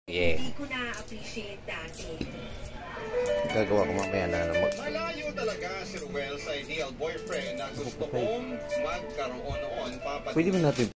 Yeah. Hindi ko na-appreciate dati. Gagawa ko mamaya na Malayo talaga si Ruel sa ideal boyfriend na gusto kong magkaroon noon. Pwede mo natin